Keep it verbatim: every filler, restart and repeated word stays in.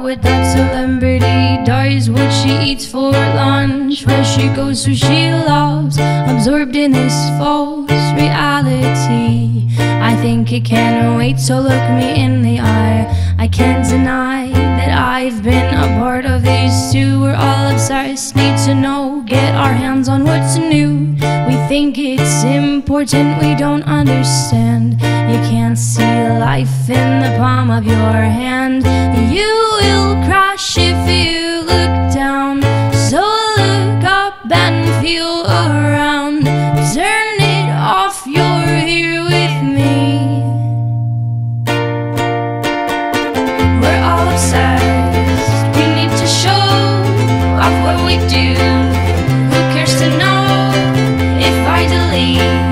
with that celebrity does what she eats for lunch, where she goes who she loves, absorbed in this false reality. I think it can't wait, so look me in the eye. I can't deny that I've been a part of these two. We're all obsessed, need to know, get our hands on what's new. We think it's important, we don't understand. You can't see life in the palm of your hand. You will crash if you look down, so look up and feel around. Turn it off, you're here with me. We're all obsessed, we need to show off what we do. Who cares to know if I delete